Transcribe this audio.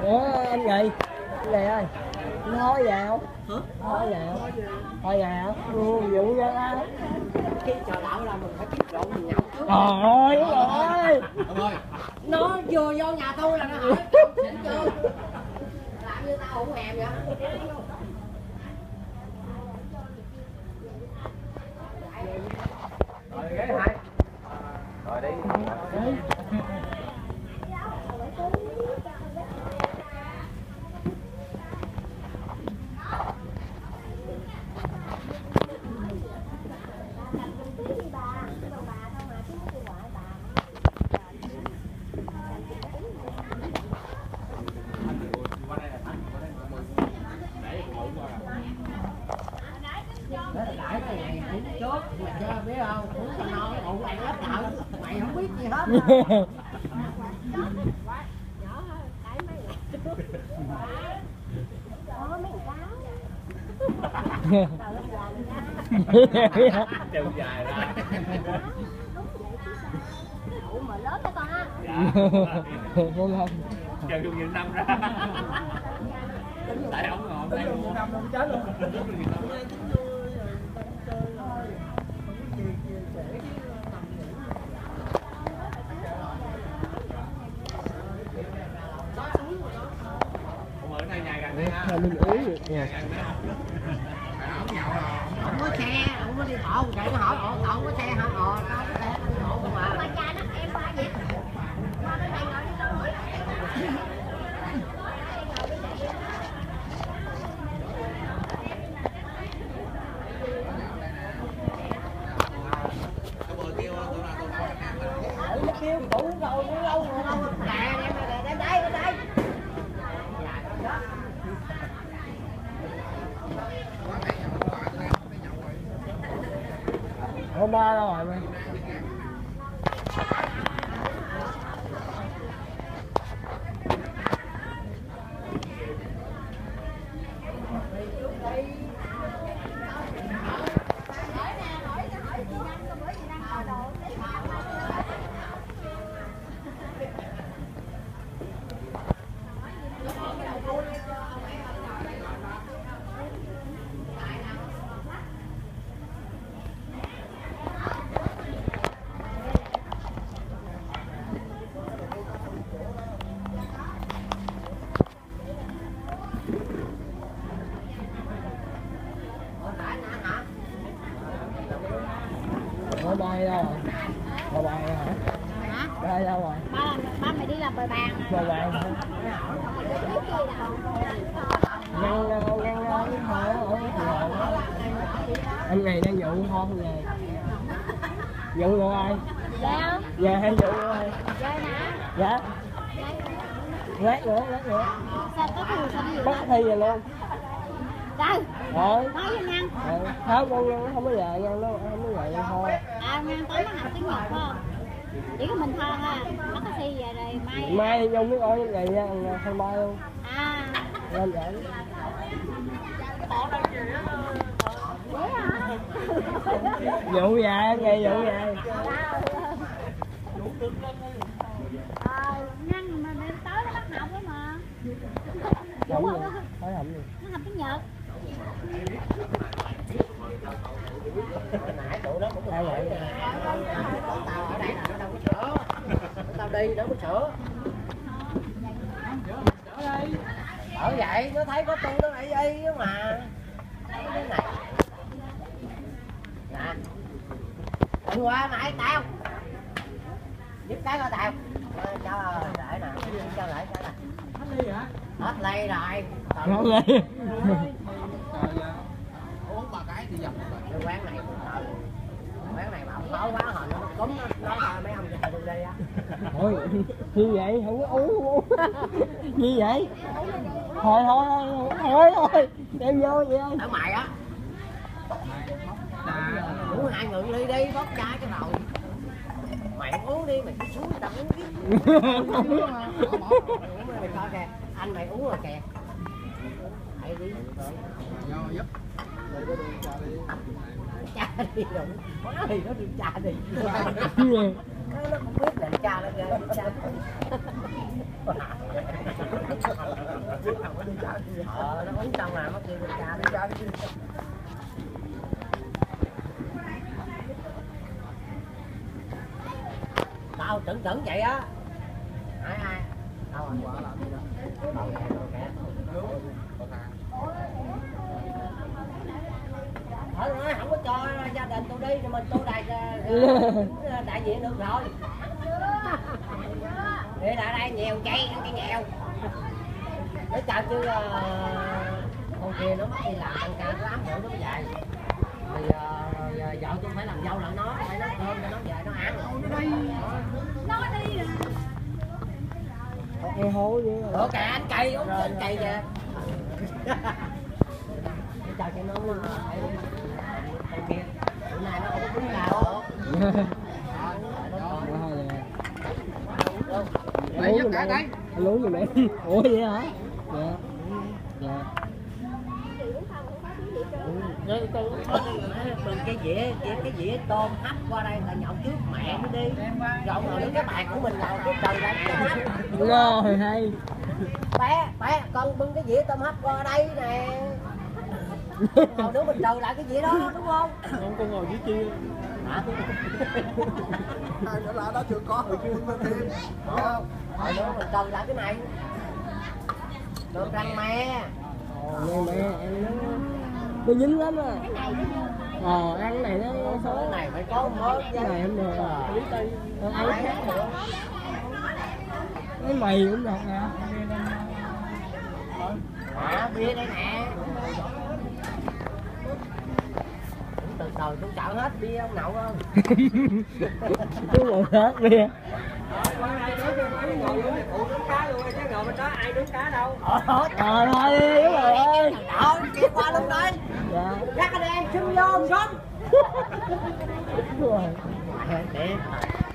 Ủa anh gì? Anh gì ơi? Anh thôi về không? Hả? Thôi về không? Thôi về không? Vụ ra á. Khi chờ đợi là mình phải biết rượu mình nhậu trước. Trời ơi, đúng rồi. Đúng rồi. Nó vừa vô nhà tôi là nó hỏi xỉn chưa? Làm như tao không hèm vậy. Rồi ghế hai. Rồi đi. Đãi cái này uống chốt mà chưa biết không? Uống cho no cái bụng này lấp lợi. Mày không biết gì hết. Treo dài ra. Ủa mà lớn đó con á. Vô lên. Treo vô nhiều năm ra. Tại ông ngồi đây luôn. Năm luôn chết luôn. Mình uống được nha. Không có xe, không có đi bộ, chạy nó hỏi cậu có xe hả? Tao có xe, đi bộ không à. Mà cha nó em ba vậy. Con nó này ngồi đi đâu rồi? Nó kêu cụ rồi, nó lâu rồi đâu. Nè, đem đây, đem đây. Hôm ba đâu rồi mày? Ba bay đâu rồi? Ba bay đâu hả? Hả? Bay đâu rồi? Ba mày đi làm bồi bàn à? Ba bay hả? Ngăn anh này đang dụ không về? Dụ rồi ai? Dạ. Về hay dụ rồi? Dạ nè. Dạ. Lát nữa. Sao có thù sao nhiều Bắt thi rồi luôn. Đâu? Rồi. Nói với Ngân. Không con không có về Ngân đâu, không có về thôi. À Ngân tới nó học tiếng Nhật phải không? Chỉ có mình thôi ha. Bắt taxi về rồi mai. Mai thì Nhung biết ơi cái này nha, sân bay luôn. À. Lên vậy. Vậy hả? Dụ về, nghe dụ về. Ngân mà tới nó bắt học đó mà. Không gì? Phải không gì? Nó học tiếng Nhật. Nãy tụi nó cũng Ai vậy? tao ở đây là nó đâu có sữa. Tao đi đâu có sữa. Ở vậy nó thấy có tôi nó lại y mà. Cái này. Nè. Đừng qua mày tao. Giúp cái coi tao. Cho để nè, cho lại cái này. Hết ly hả? Hết ly rồi. Hết ly. Uống ba cái thì dập rồi. Cái quán này mà khó quá hồi nó cúm nó nói thôi mấy ông cho tôi đi á. Thôi, như vậy không có uống. Như vậy. Thôi. Đem vô vậy ơi. Ở mày á. Uống 2 ngự ly đi, bóp chai cái đầu. Mày uống đi, mày cứ xuống tao uống đi. Mày coi kìa, anh mày uống rồi kìa. Hãy đi. Vô giúp. Cha đi rồi. Nói thì nó đi cha đi. Nó không biết là cha nó ghê. nó uống xong rồi nó kêu đi cha đi. Tao tưởng vậy á. Ai đâu rồi? Quả làm gì đâu. Thôi nói không có cho gia đình tôi đi, mình tôi đại diện được rồi. Đi lại đây nhiều chay, ăn cái nghèo. Để chào chứ con kia nó mất đi làm tăng ca nó ám bữa nó dài. Thì vợ tôi phải làm dâu lại nó, phải nấu cơm cho nó về nó ăn. Nó đi rồi. Em hố vậy. Ủa kìa anh cày, anh cày kìa. Chào cho nó luôn. Con kia, bữa nay nó không có đứng nào. Lấy giúp cả cái. Lú gì mẹ? Ủa vậy hả? Dạ. Dạ. Đừng cái dĩa tôm hấp qua đây là nhậu trước mẹ nó đi. Rộng rồi cái bàn của mình nào cái trời ra tôm hấp. Rồi hay. Bé con bưng cái dĩa tôm hấp qua đây nè. Ngồi nữa mình trời lại cái dĩa đó đúng không? Không con ngồi dưới kia. Hả? Ai nữa là đó chưa có hồi chưa thêm. Rồi nữa mình trời lại cái này. Tôm rang me. Mẹ em nó dính lắm à. Ăn cái này nó Cái xấu. này phải có mớ Cái này không được. Ăn Ai khác nữa. cái mì cũng được nè. Bia đây nè. Từ từ tôi chọn hết bia ông nhậu không? Cứ ngồi hết bia. Thôi đi đúng rồi. Đó, kia qua luôn đây. Dạ. Các anh em xin vô sớm. Đúng rồi. Để